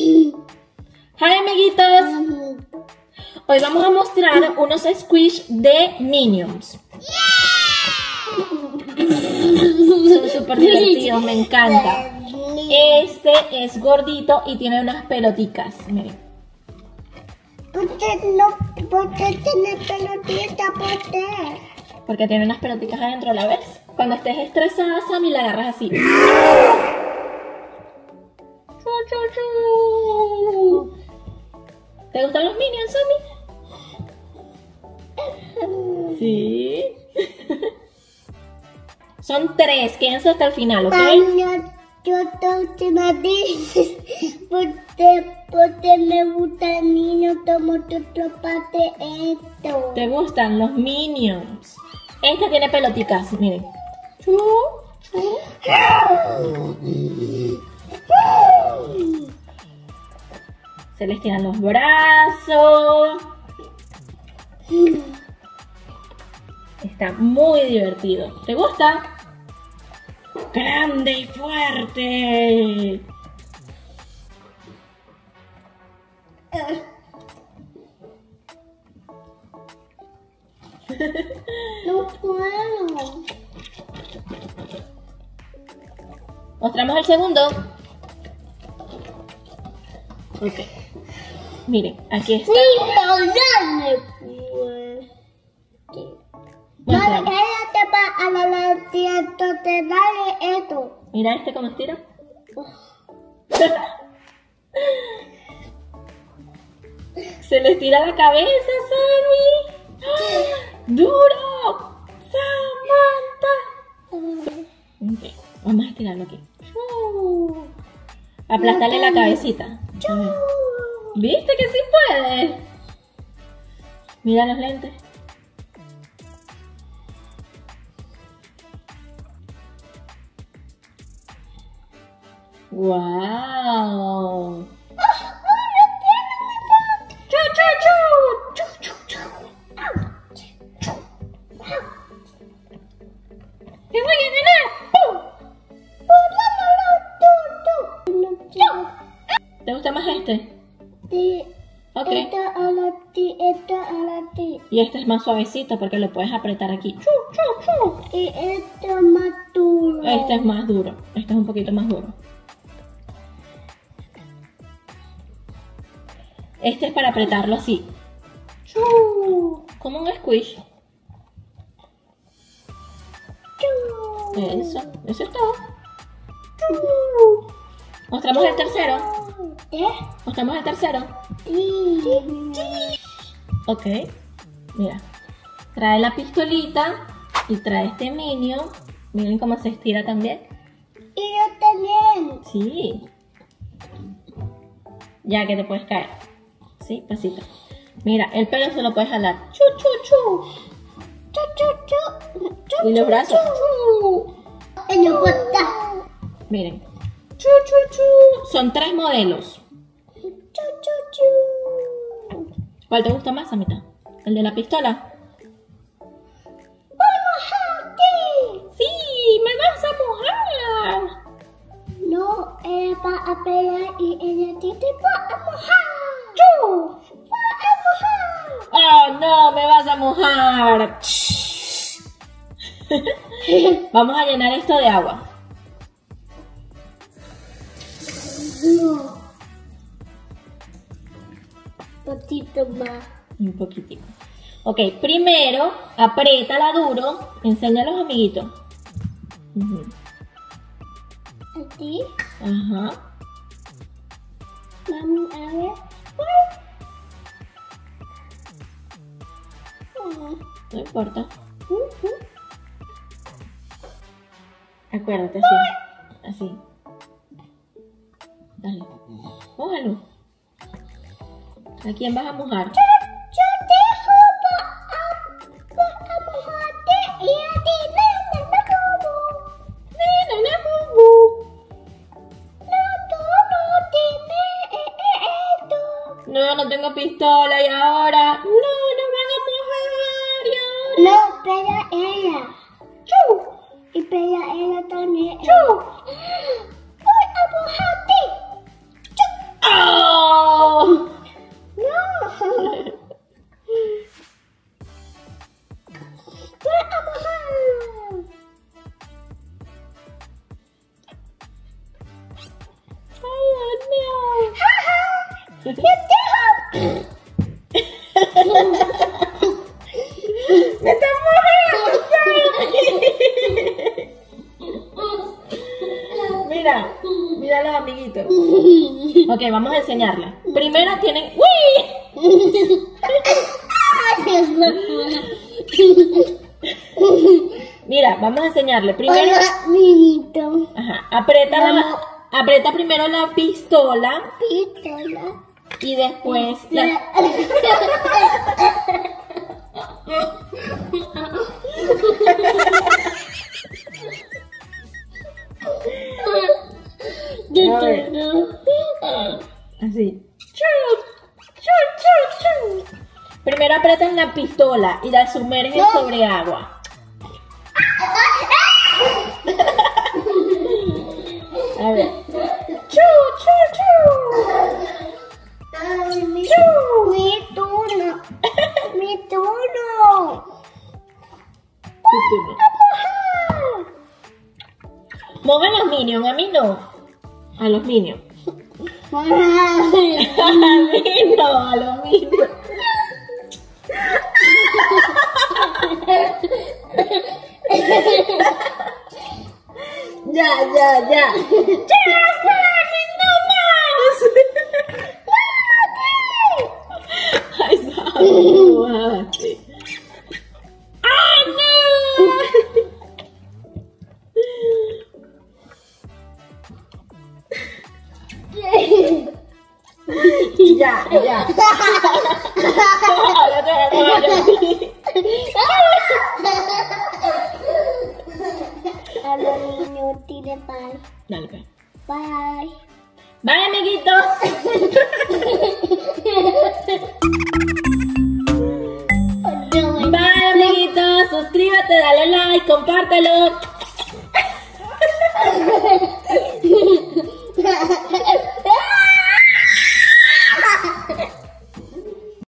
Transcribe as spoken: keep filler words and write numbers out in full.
Hi amiguitos, hoy vamos a mostrar unos squish de Minions. Son súper divertidos, me encanta. Este es gordito y tiene unas peloticas, miren. ¿Por qué no? ¿Por qué tiene pelotita? ¿Por qué? Porque tiene unas peloticas adentro, ¿la ves? Cuando estés estresada, Sammy, la agarras así. ¡Chu, chu, chu! ¿Te gustan los Minions, Sammy? Sí. Son tres, quédense hasta el final, ¿ok? Yo te me dices porque, porque me gusta el niño, tomo tu parte esto. ¿Te gustan los Minions? Este tiene peloticas, miren. Chu, chu. Se les tiran los brazos. Está muy divertido. ¿Te gusta? ¡Grande y fuerte! No puedo. Mostramos el segundo. Ok. Miren, aquí está. Sí, dale, pues. Dale, ella te va a la latilla, entonces dale esto. Mira este cómo estira. Se le estira la cabeza, Sammy. ¡Duro! ¡Samantha! Okay, vamos a estirarlo aquí. Aplastarle la cabecita. ¿Viste que sí puede? Mira los lentes. ¡Wow! ¡Chu, chu, chu! ¡Chu, chu, chu! ¡Te voy a ganar! ¡Pum! ¿Te gusta más este? Sí. Ok. Esta a la ti, esta a la ti. Y este es más suavecito porque lo puedes apretar aquí. ¡Chu, chu, chu! Y este es más duro. Este es más duro. Este es un poquito más duro. Este es para apretarlo así. ¡Chu! Como un squish. ¡Chu! Eso. Eso es todo. ¡Chu! Mostramos el tercero. ¿Eh? Mostramos el tercero. Sí. Ok. Mira. Trae la pistolita y trae este Minion. Miren cómo se estira también. Y yo también. Sí. Ya que te puedes caer. Sí, pasito. Mira, el pelo se lo puedes jalar. Chu, chu, chu. Chu, chu, chu. Chu, Y los brazos. Chu. chu. No importa. Miren. Chu, chu, chu. Son tres modelos. Chu, chu, chu. ¿Cuál te gusta más, Amita? ¿El de la pistola? ¡Vamos a ti! ¡Sí! ¡Me vas a mojar! No, ella va a pelear y ella te va a mojar. ¡Chu! ¡Va a mojar! ¡Oh, no! ¡Me vas a mojar! Vamos a llenar esto de agua. No. Un poquito más. Un poquitico. Ok, primero, apriétala duro. Enseña a los amiguitos. Uh-huh. ¿Así? Ajá. Mami, a ver. No importa. Uh-huh. Acuérdate, así. Así. Dale. Mójalo. ¿A quién vas a mojar? Yo te jodo a, a mojarte y a ti me me como. ¡Nena, na, bubu! No, tú no tienes esto. No, no tengo pistola y ahora. No, nos van a mojar y ahora. No, pega ella. ¡Chu! Y pega ella también. ¡Chu! Voy a mojarte. ¡Ah! ¡Me está mojando! Mira, mira los amiguitos. Ok, vamos a enseñarles. Primero tienen... ¡Uy! Mira, vamos a enseñarle. Primero... Hola, minito. Ajá, aprieta, la, aprieta primero la pistola. Pistola. Y después... La... A ver. Así. Primero apretan la pistola y la sumergen No. sobre agua. A ver. Chu, chu, chu. Ay, mi, mi turno. Mi turno. Tu turno. Moja a los minions, a mí no. A los minions. A mí no, a los minions. Ya, ya, ya. ¡Ya, Sammy, no más! ¡Ay, Sammy, no bajaste! ¡Ay, no! Ya, ya. Ahora te voy a poner a ti. A los niños, tire bye. Dale, pues. Bye. Bye, amiguitos. Bye, amiguitos. Suscríbete, dale like, compártelo.